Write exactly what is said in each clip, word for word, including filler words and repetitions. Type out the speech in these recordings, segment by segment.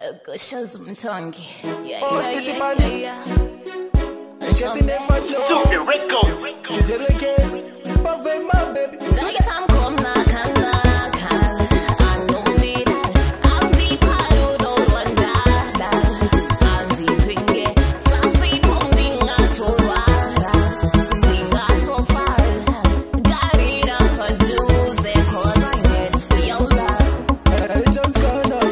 Gushasi mutongi. Yeah, yeah, yeah, yeah, yeah. Sude Record. Ndaita come na akanaka. I don't need that. I'm the parudo wandada. I'm the pinge. Sasi pondinga torara. Dinga tofara. Garira produce cause I need your love.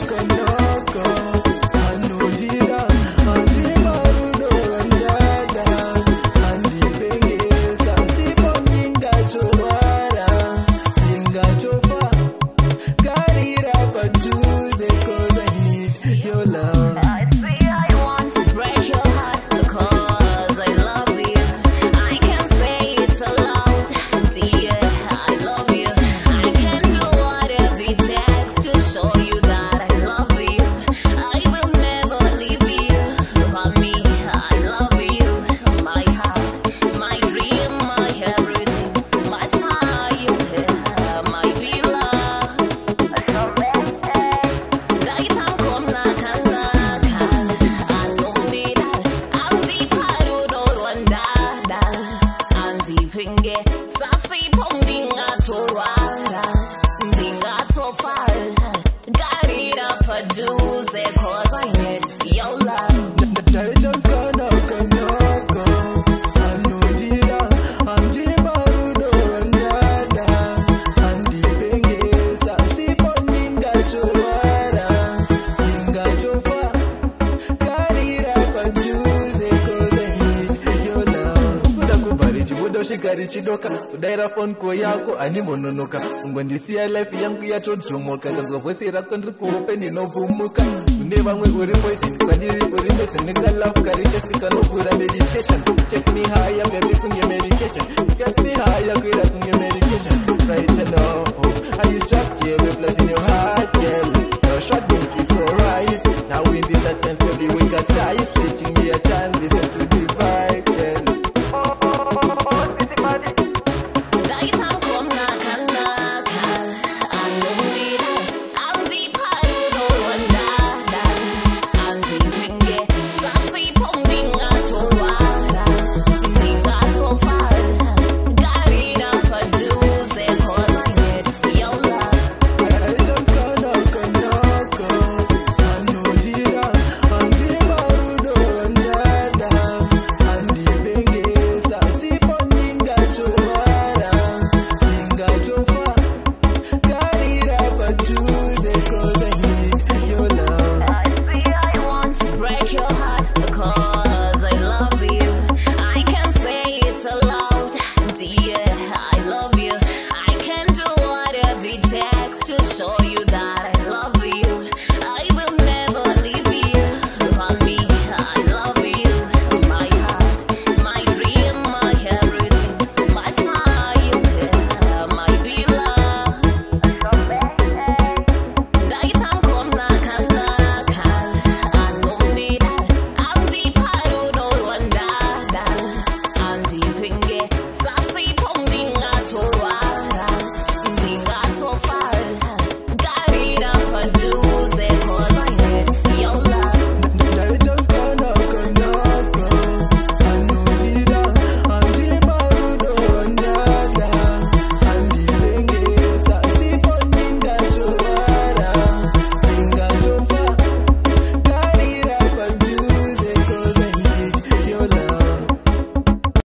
Sasi pondinga torara, dinga tofara, garira produce cause I need your love. Ndaita akanaka, anondira, andibarudo wandada, andipenge, sasi pondinga torara, dinga tofa, garira produce cause I need your love. Kuda kubari chibudo shikari chidoka, kudaira phone ko yako ani mononoka, ungondisiya life yangu yatodzomoka, kazovhosera kondri kuhope ndinovhumuka, kune vamwe uri poison kwandiri uri mesenika love karichasika novhura meditation. Check me higher baby kunge medication, get me higher kuira kunge medication. Right now I instruct you every place in your heart, girl. Your shot make it so right. Now in this attempt baby we got tired, stretching me a time, listen to the vibe.